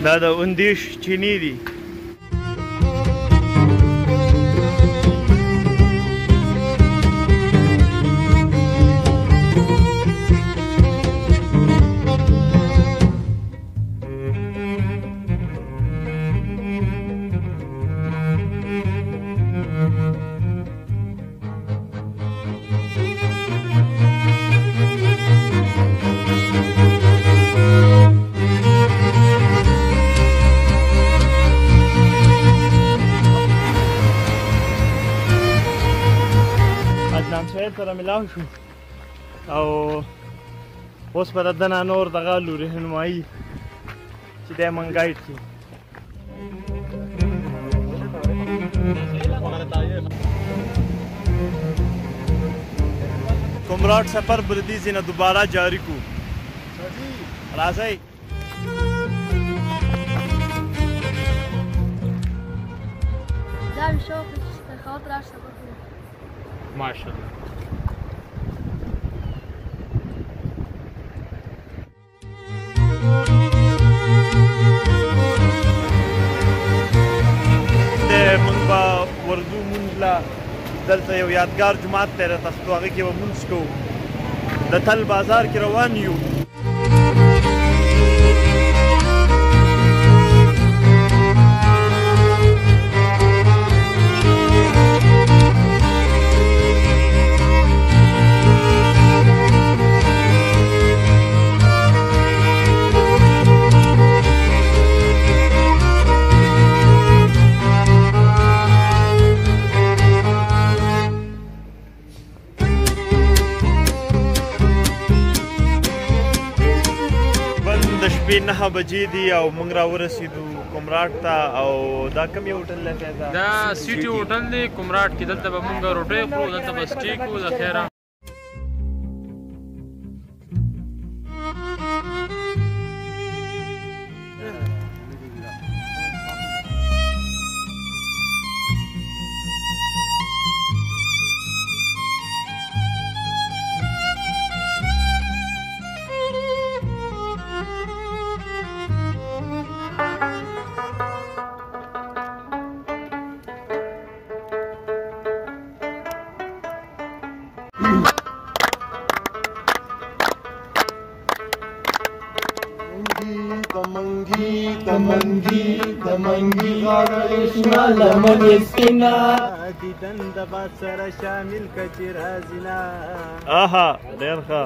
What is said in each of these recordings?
دا د اوندیش چینی دي. شاید سره ملاو شو او اوس به د ده نه نور دغه لو رهنمایي چې دی موږ ګایډ کړي. کمراټ سفر بردیز نه دوباره جاری کو. راځئ ماشاءالله. موږ به ورځو مونځ له دلته یو یادګار جومات دی راته ستو هغې کې به مونځ کوو. د تل بازار کې روان یو. د شپې 9 بجې دي او موږ راورسېدو کمراټ ته. او دا کوم یو هوټل دی فیضا؟ دا سیټي هوټل دی کمراټ کې. دلته به موږ روټۍ خورو، دلته به سټې کوو د خیره. دمنګي غاړه شنه لمن سپینه دیدن د باد سره شامل کچې رازینا. آها ډېر ښه.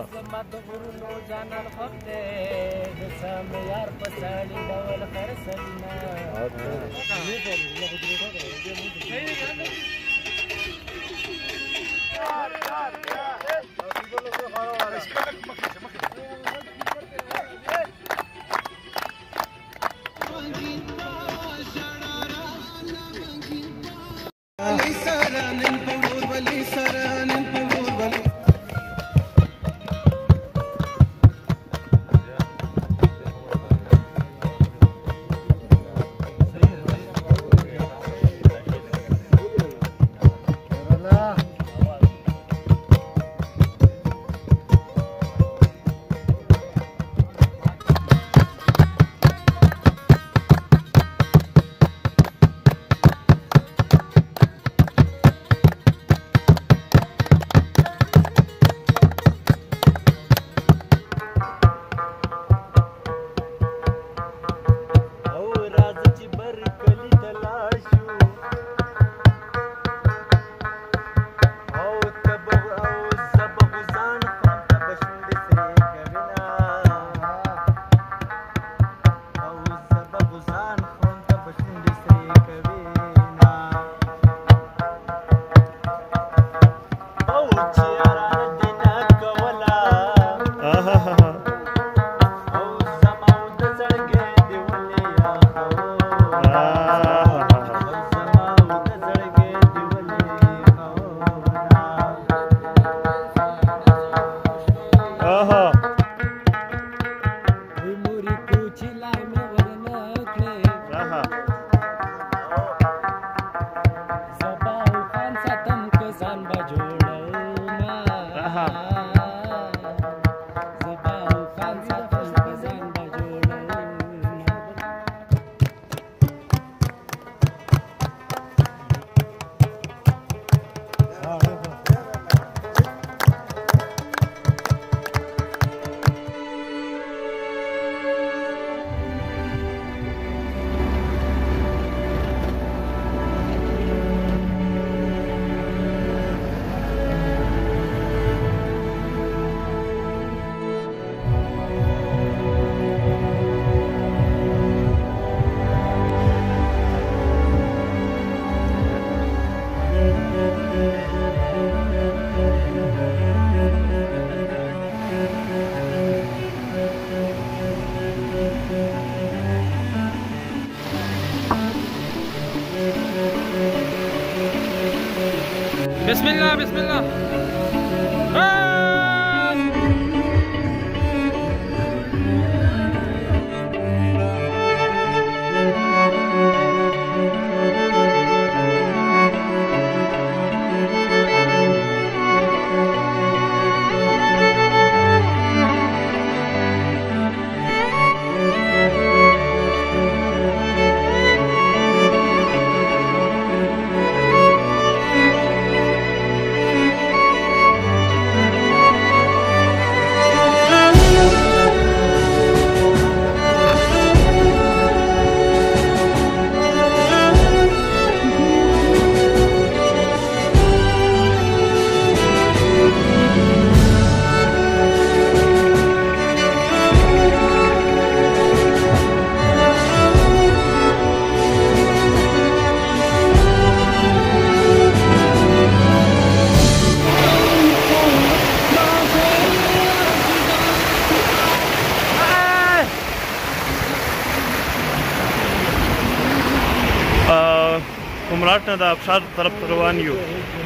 بسم الله کمرات نه د ابشار طرف ته روان یو